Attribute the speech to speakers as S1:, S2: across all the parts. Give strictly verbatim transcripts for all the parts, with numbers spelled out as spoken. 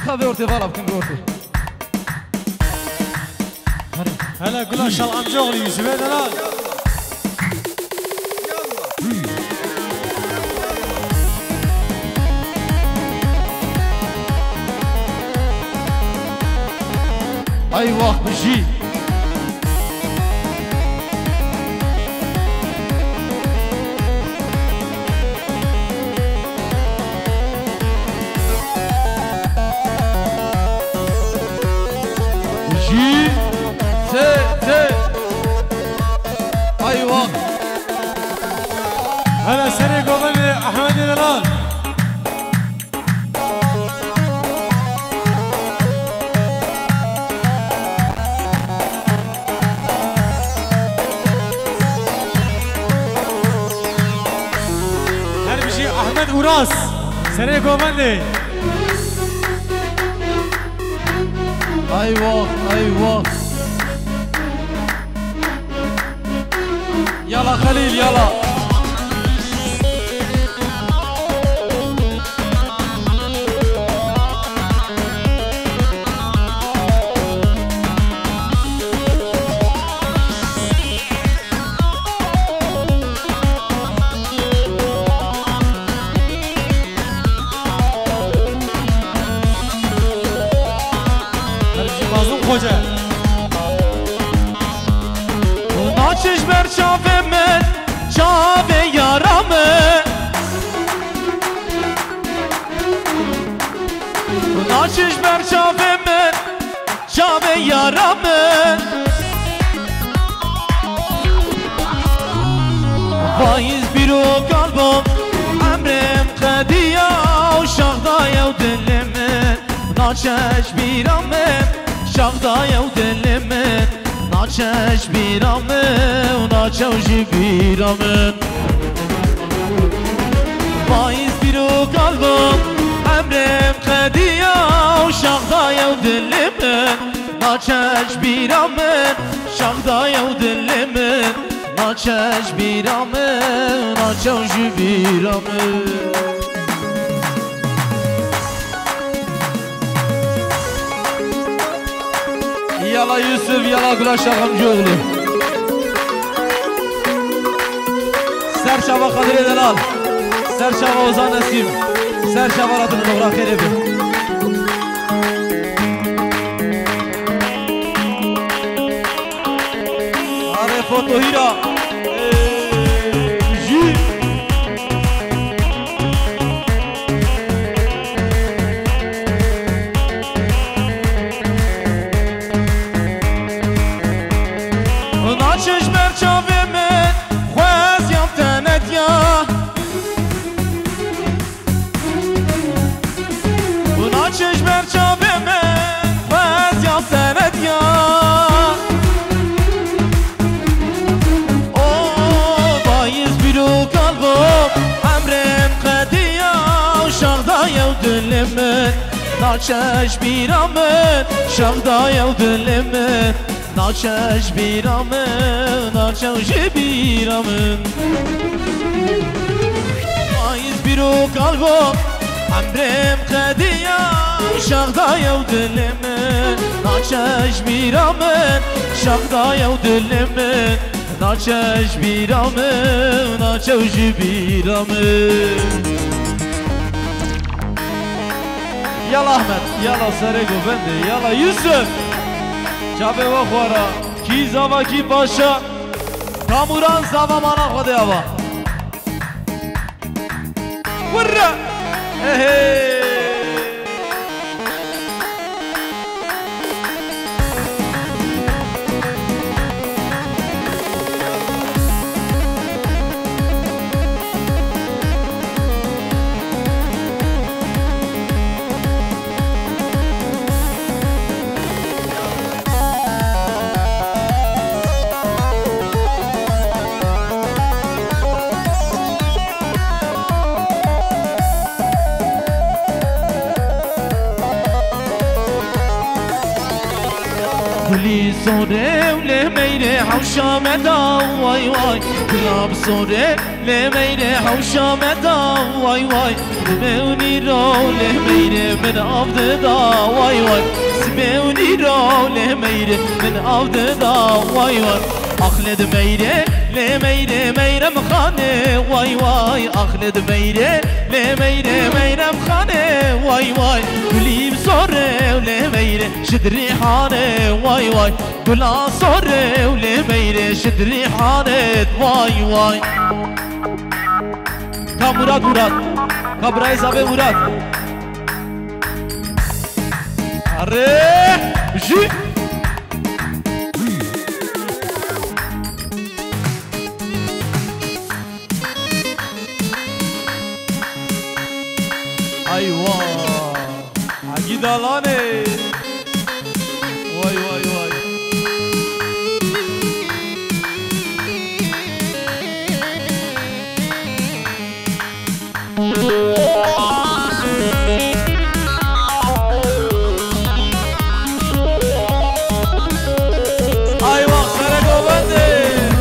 S1: خذ ورتي ضرب كم ورتي
S2: هلا قول شال امجوغلي يوسف دلال
S1: ايوه بجي بجي زي زي ايوه
S2: هلا سري قومني احمد دلال احمد وراس سريع قومني
S1: ايوه ايوه يلا خليل يلا
S2: خوجه
S1: ناچش بر چاوه من چاوه یارامه ناچش بر چاوه من چاوه یارامه بایز بیرو قلبم امرم قدیا و شغدای و دلمه ناچش بیرامه شغدای و دلمه ناچش بیرامه و ناچش بیرامه بایز بیرو قلبم امرم قدیا و شغدای و دلمه ناچش بیرامه شغدای و دلمه ناچش بیرامه ناچش بیرامه يلا يوسف يلا قول شغم جوغلي سر شبا خضري دلال سر شبا وزان نسيم سر شبا راتن نغرا خير ابن هذا فوتو هيرا جي ناچش بر چاوه من خواست یم تنت یا ناچش بر چاوه من خواست یم تنت یا او بایز بیرو قلبم امرم قدیا و شغدای و دلمن ناچش بیرامن شغدای و دلمن ناچش بیرامن ناچش بیرامن بایز بیرو قلبم امرم قدیا شغدای و دلمن ناچش بیرامن شغدای و دلمن ناچش بیرامن ناچش بیرامن يلا احمد يلا سرقو بندي يلا يوسف جابه و خوارا کی زاوا کی باشا کاموران زاوا مانا خوده آوا ورا اهه كلي صورة ولميري حوشة مدى واي واي كلاب صورة لميري حوشة مدى واي واي سمعوني رول ميري من أفضل دا واي واي سمعوني رول ميري من أفضل دا واي واي أخلد ميري لميري ميري مخاني واي واي أخلد ميري لميري ميري مخاني واي واي قليب صوري ولميري شد ريحاني واي واي قلا صوري ولميري شد ريحاني واي واي تا مراد مراد كبراي زابي مراد أريه جي أيوة عقيد الاني واي واي واي أيوة سرقوا بندي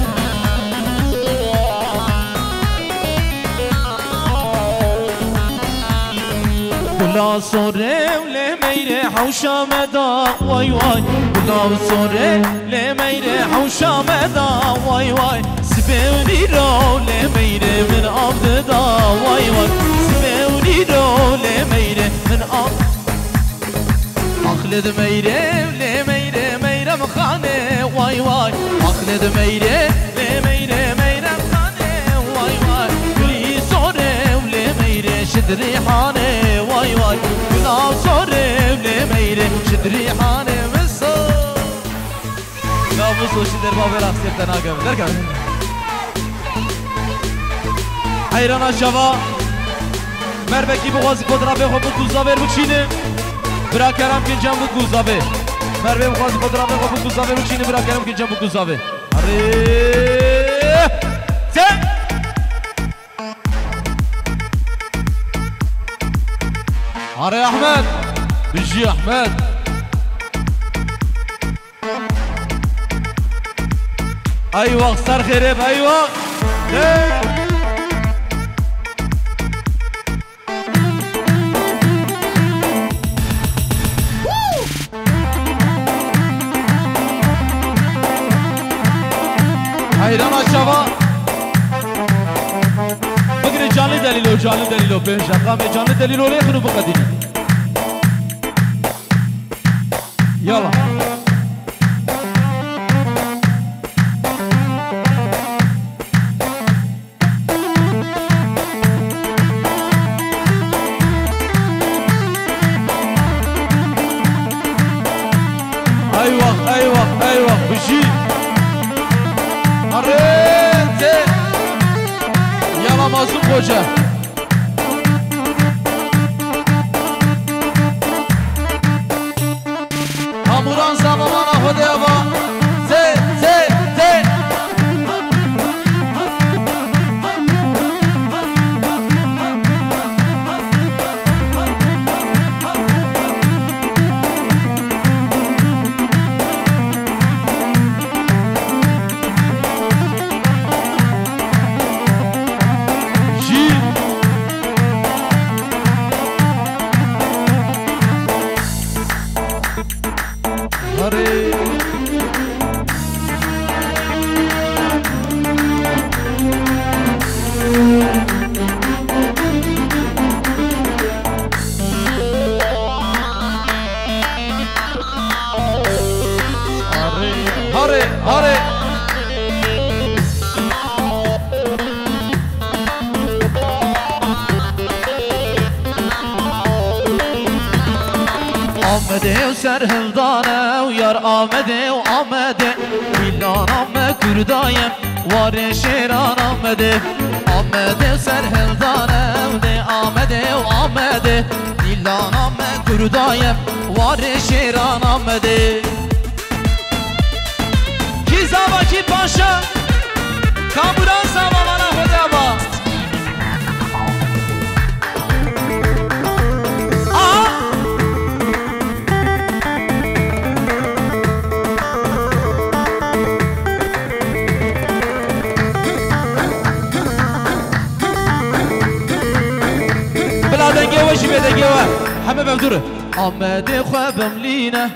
S1: كلا صوري ولميري حوشا مدا واي واي كلا صوري لميري حوشا مدا واي واي سبوني رو لميري من أرض دا واي واي سبوني رو لميري من أرض أخلد ميري لميري ميري مخاني واي واي أخلد ميري لميري ميري مخاني واي واي كلي صوري ولميري شد ريحاني واي واي كلا صوري ولميري شد ريحاني مصو لا مصو شدر بابي رقصي بتناقم دركم حيرانا شوا مربكي بغازي قدرابي خب دوزابر بچينه برا کرم که جنب گوزابه مربه بغازي قدرابي خب دوزابر بچينه برا کرم که جنب گوزابه اره ته اره احمد بيجي احمد ايوه سر خرب ايوه حيران الشباب بقري جاني دليلو جاني دليلو بين شقام جاني دليلو ليه خنو بقديني يلا ايوه ايوه ايوه بجي arrête يلا مازوق وجه هموران زمانا خدا با زي زي زي هاري هاري آمده و سرهلدانه و یار آمده و آمده ایلان آمه کردایم وار شیران آمده آمده و سرهلدانه و ده آمده و آمده ایلان آمه کردایم وار شیران آمده کی زابا کی پاشا کاموران زابا مانا خدا با دوره آمده خوابم لینه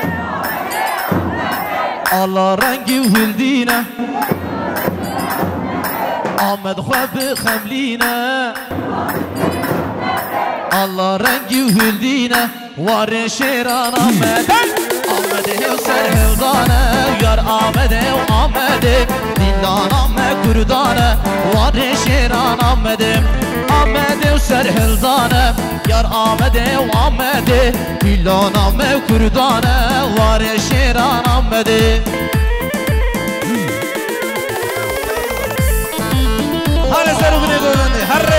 S1: الله رنگی و هلدینه آمد خواب خملینه الله رنگی و هلدینه وار شیران آمده آمده و سر هلدانه یار آمده و آمده دیندان آمد کردانه وار شیران آمده آمده و سر هلدانه یار آمده و آمده دیندان آمد کردانه وار شیران آمده هر سر بنی گوینده هر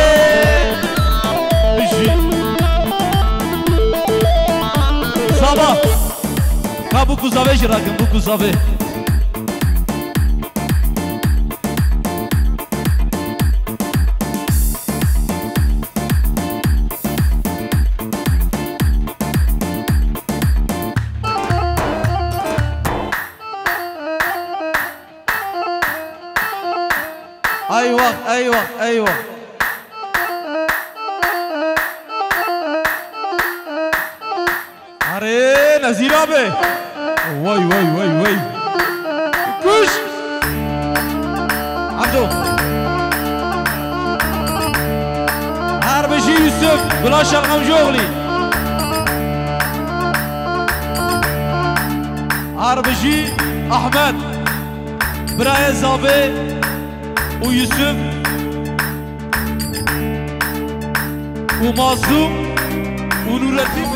S1: Sabah Ka bu kuzave jirakın bu kuzave Eyvah eyvah eyvah Are Nazir abi. Vay vay vay vay. Kuş. Amco. Harbici Yusuf. Bulaşal Amcoğlu. Harbici Ahmet. Brayez abi. O Yusuf. O Mazlum. O Nurettin.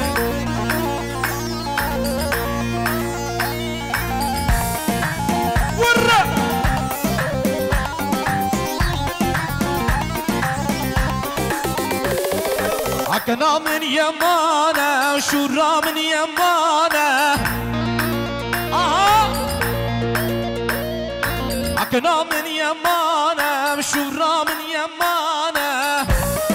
S1: حكنا من يمانه وشورا من يمانه آه حكنا من يمانه وشورا من يمانه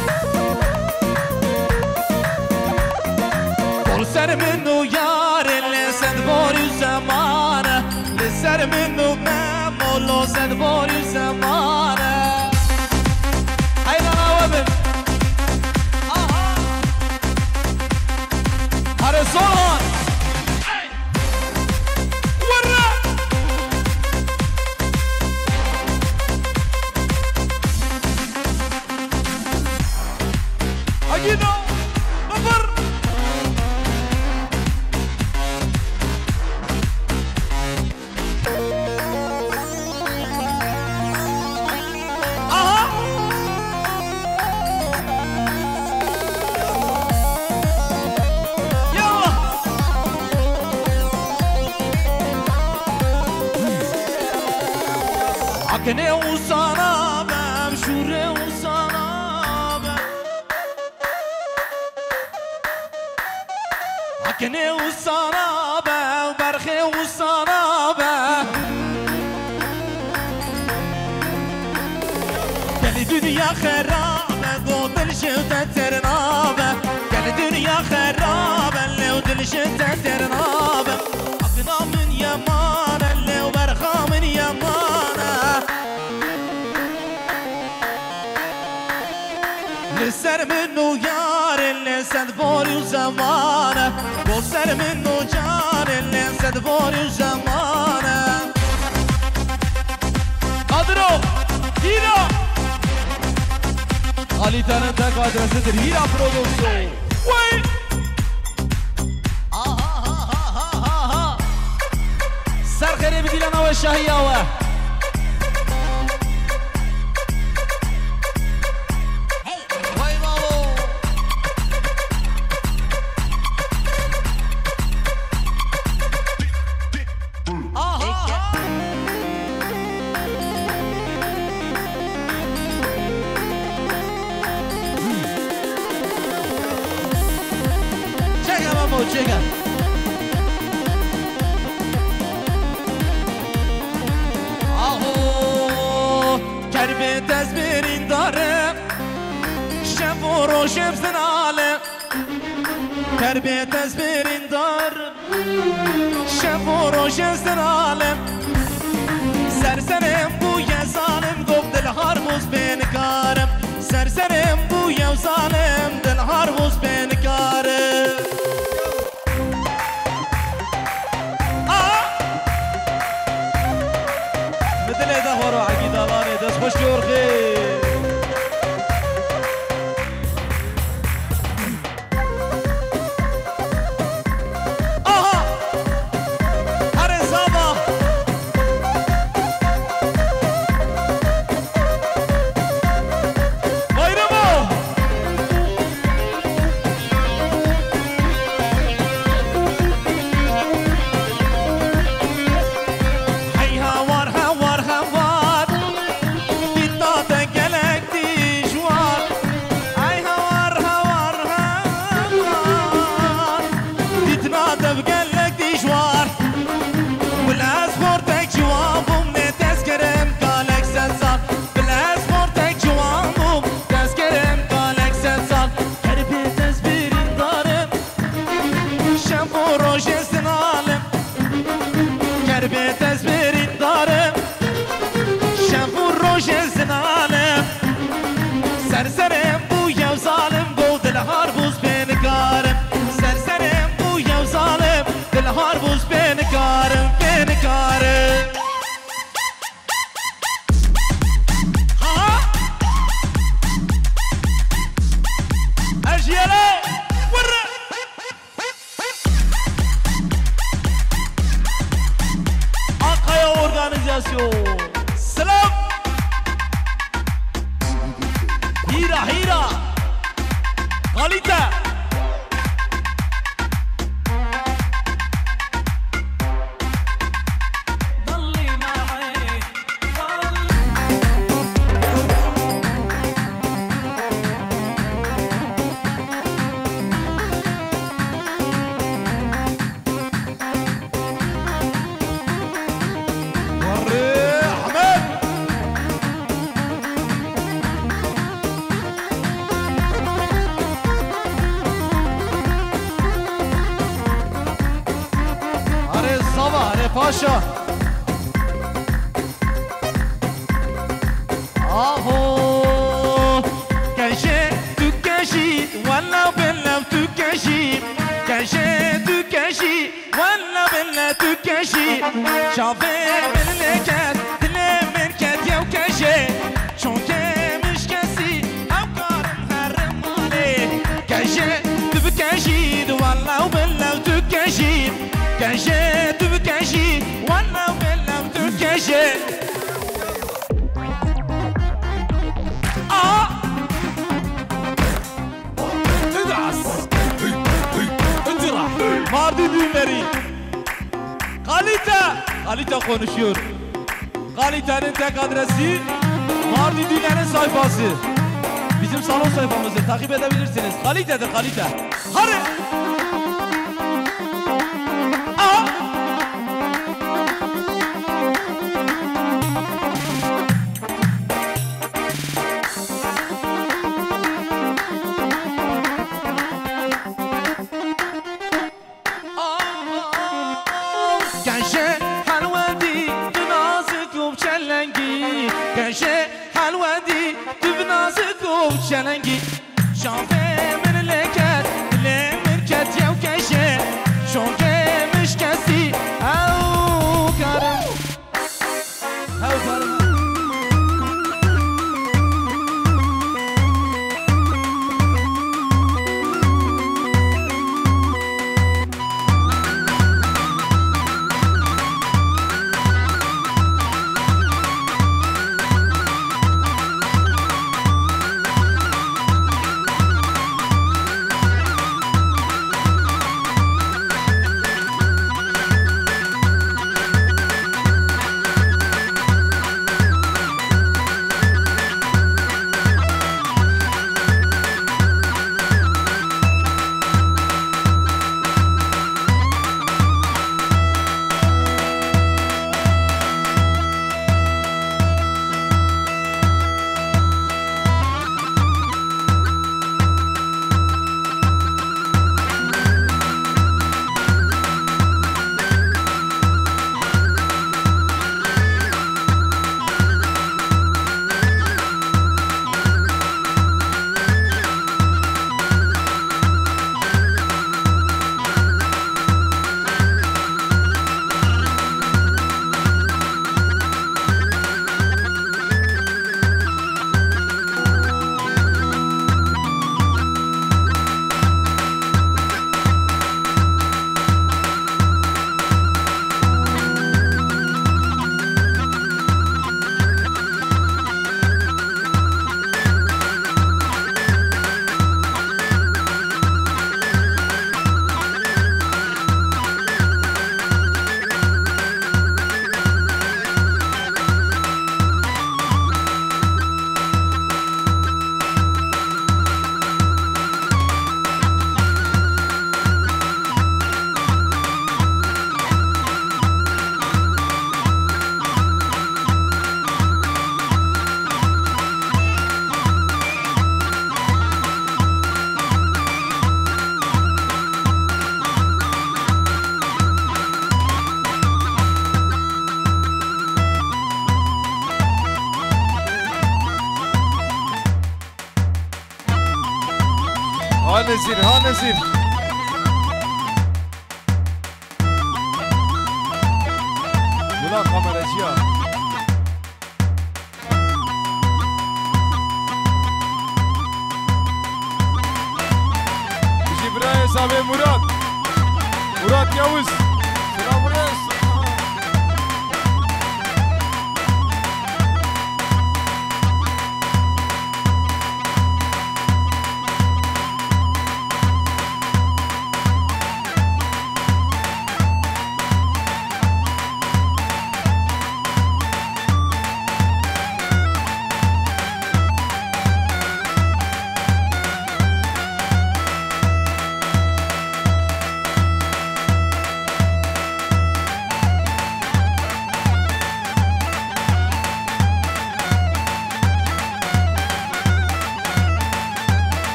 S1: كل سر منه يار لسد باري زمانه لسر منه ممولو سد باري زمانه أين أنا وابن Son! Warra! Agino! Babar! Aha! Akne usana bem şure usana bem Akne usana bem berhe usana bem Gel dünya kharabe do dil şevte ternabe Gel dünya kharabe lev dil şevte ternabe Akna min yaman lev berha min yaman سر منو یار لسد باری زمانه گل سر منو جار لسد باری زمانه قدرو هیرا علی تنم تک آدرسه در هیرا پرودوکسیون وی آها ها ها ها ها سر خیلی بدیلن و شاهی آوه Chega. Aho, kerbe tezbirin darım, şefu roşem zinalım. Kerbe tezbirin darım, şefu roşem zinalım. Serserim bu yazanım, gov dil harmuz benikarım. Serserim bu yazanım, dil harmuz benikarım. بقلك ديجوار والاسبورتك جوابهم نتذكرم قالك سنسال بالاسبورتك جوابهم تذكرم قالك سنسال قربي تزبيرين دارم شنفو روشن سنالم قربي تزبيرين دارم شنفو روشن سنالم سرسرم بو يو ظالم بو دلهار بوز بينكارم سرسرم بو يو ظالم دلهار بوز بينكارم بينكارم ها اجيالي ورا اقايا اورغانيزاسيون سلام هيرا هيرا غاليتا ضلي معي وري احمد باشا آهو كنشي تكشي ولا بلا تكشي كنشي تكشي ولا بلا تكشي شافي من لكت دلي من كت يو كشي شونكي مش كسي أو كارم هرم علي كنشي تكشي ولا بلا تكشي كنشي تبكشي وانا بلا تبكشي اه ادعس ادرح ماردي düğünleri Kalita Kalita konuşuyor Kalita'nın tek adresi Mardin düğünlerin sayfası bizim salon sayfamızı takip edebilirsiniz Kalita'dır Kalita hadi شلنگی شافه من لکت دل من کت یو کشه شونکه مش کسی او کارم او کارم
S3: نزير ها نزير ولا قمر أشياء جبرائيل سامي مراد مراد يوز سلام رئيس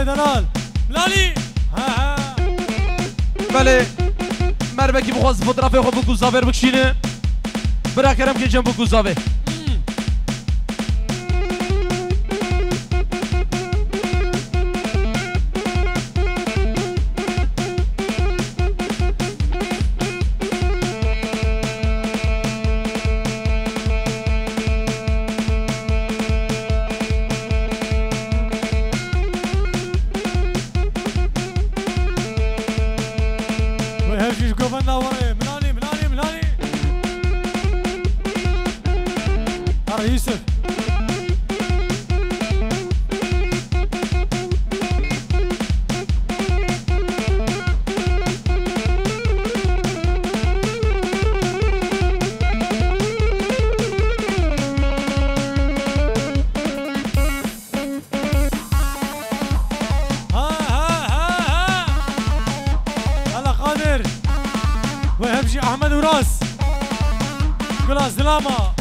S2: دلال ملالي ها ها
S1: بله مربکی بخواست فوتوغرافی خو بو زاور بکشینه برا کرم که جنبو گوزاوه
S2: يوسف ها ها ها ها هلا قادر وهبجي احمد وراس كلاس دلاما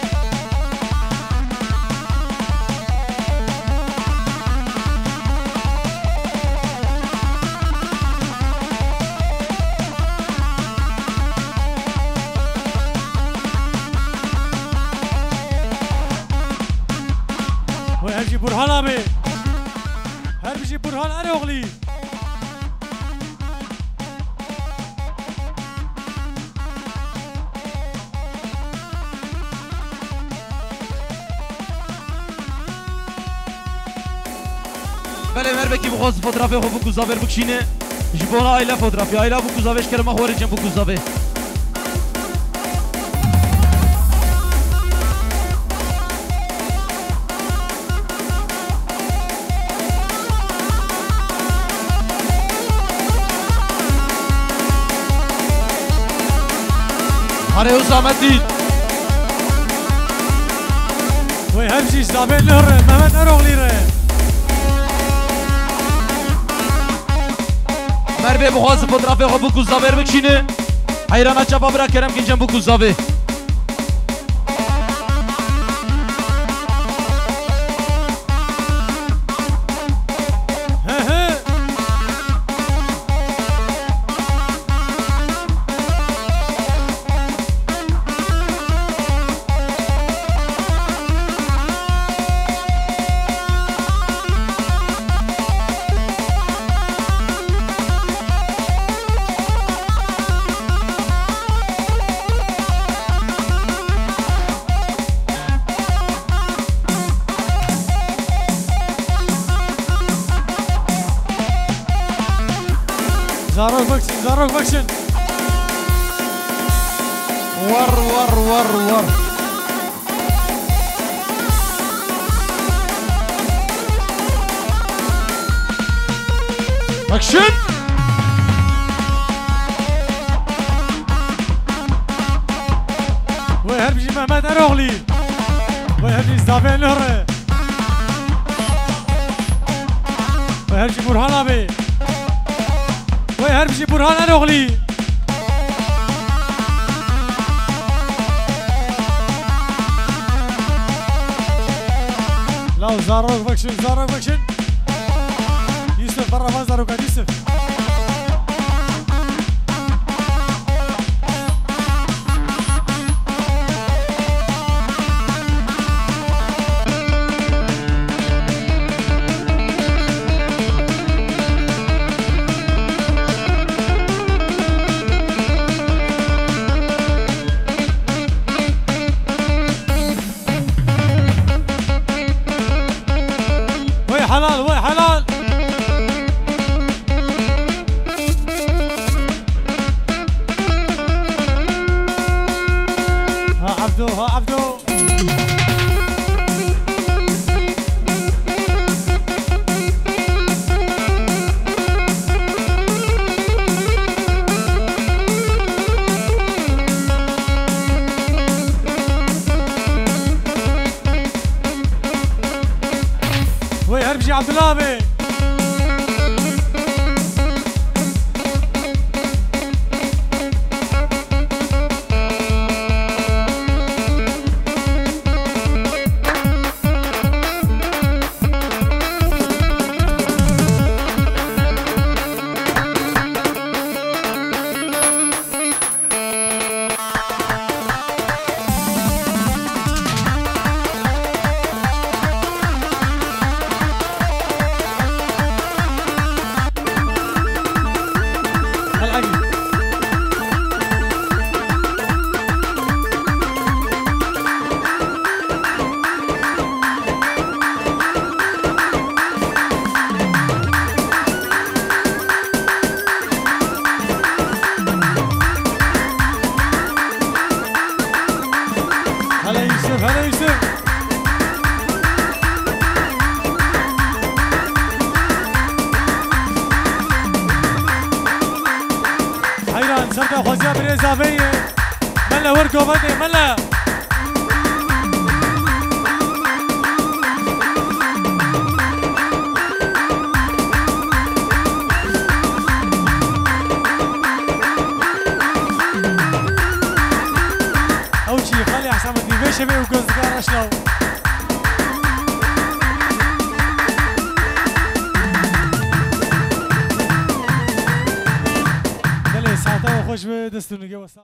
S2: هرجي برهان ابي هرجي برهان اروغلي
S1: بله مربکی بخواست فوتوغرافی خو بو زاور بکشینه جبونا ایلا فوتوغرافی ایلا بو زاورش کرما خور جنب بو زاوه هره وسامتي
S2: وي همشي زابين لهره مهمت اروغلي ره
S1: مربی بخواست فوتوغرافی خو بو زاور بکشینه حیرانا چپا برا کرم که جنب بو زاوه
S2: زاروك بكشن زاروك بكشن
S1: ور ور ور ور
S2: بكشن وهربجي مهمت اروغلي وهربجي زابين لهره وهربجي برهان ابي وهربجي برهان اروغلي لا زاروك بكشن زاروك بكشن يوسف برا ما زاروك يوسف حلال وي حلال ها عبدو ها عبدو وي هربجي عبد الله بي دل اضافيه ملا وركو بدي ملا اول شي خلي حسام الدين شبي وقصدقار اشلو دل ساعتها خوش بدستون نجوا